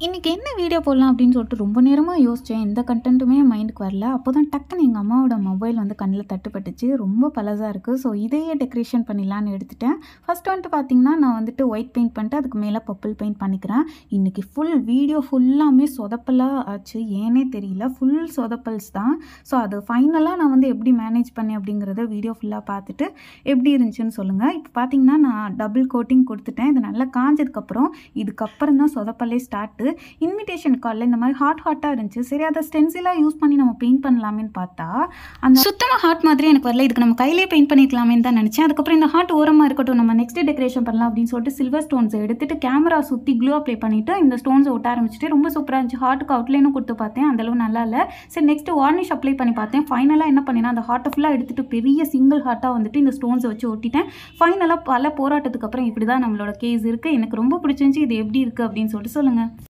இன்றைக்கி என்ன வீடியோ போடலாம் அப்படின்னு சொல்லிட்டு ரொம்ப நேரமாக யோசித்தேன். எந்த கண்டென்ட்டுமே என் மைண்டுக்கு வரல. அப்போ தான் டக்குன்னு எங்கள் அம்மாவோட மொபைல் வந்து கண்ணில் தட்டுப்பட்டுச்சு. ரொம்ப பழசாக இருக்குது. ஸோ இதையே டெக்கரேஷன் பண்ணிடலான்னு எடுத்துட்டேன். ஃபஸ்ட்டு வந்துட்டு பார்த்திங்கன்னா, நான் வந்துட்டு ஒயிட் பெயிண்ட் பண்ணிட்டு அதுக்கு மேலே பர்பிள் பெயிண்ட் பண்ணிக்கிறேன். இன்றைக்கி வீடியோ ஃபுல்லாமே சொதப்பலாக ஆச்சு. ஏனே தெரியல. ஃபுல் சொதப்பல்ஸ் தான். ஸோ அது ஃபைனலாக நான் வந்து எப்படி மேனேஜ் பண்ணேன் அப்படிங்கிறத வீடியோ ஃபுல்லாக பார்த்துட்டு எப்படி இருந்துச்சுன்னு சொல்லுங்கள். இப்போ பார்த்திங்கன்னா, நான் டபுள் கோட்டிங் கொடுத்துட்டேன். இது நல்லா காஞ்சதுக்கப்புறம் இதுக்கப்புறம் தான் சொதப்பலே ஸ்டார்ட்டு. இன்விடேஷன் கார்டில் இந்த மாதிரி ஹாட்டாக இருந்துச்சு. சரி, அதை ஸ்டென்சிலாக யூஸ் பண்ணி நம்ம பெயிண்ட் பண்ணலாமேன்னு பார்த்தா அந்த சுத்தமாக ஹார்ட் மாதிரி எனக்கு வரல. இதுக்கு நம்ம கையிலே பெயிண்ட் பண்ணிக்கலாமேன்னு தான் நினச்சேன். அதுக்கப்புறம் இந்த ஹார்ட் ஓரமாக இருக்கட்டும், நம்ம நெக்ஸ்ட் டெக்கரேஷன் பண்ணலாம் அப்படின்னு சொல்லிட்டு சில்வர் ஸ்டோன்ஸை எடுத்துட்டு கேமரா சுற்றி க்ளூ அப்ளை பண்ணிவிட்டு இந்த ஸ்டோன்ஸை ஒட்ட ஆரம்பிச்சுட்டு ரொம்ப சூப்பராக இருந்துச்சு. ஹார்ட்டுக்கு அவுட்லைனும் கொடுத்து பார்த்தேன், அந்தளவு நல்லா இல்லை. சரி, நெக்ஸ்ட்டு வார்னிஷ் அப்ளை பண்ணி பார்த்தேன். ஃபைனலாக என்ன பண்ணினா அந்த ஹார்ட்டை ஃபுல்லாக எடுத்துகிட்டு பெரிய சிங்கிள் ஹார்ட்டாக வந்துட்டு இந்த ஸ்டோன்ஸை வச்சு ஒட்டிட்டேன். ஃபைனலாக பல போராட்டத்துக்கு அப்புறம் இப்படி தான் நம்மளோட கேஸ் இருக்குது. எனக்கு ரொம்ப பிடிச்சிருந்துச்சி. இது எப்படி இருக்குது அப்படின்னு சொல்லிட்டு சொல்லுங்கள்.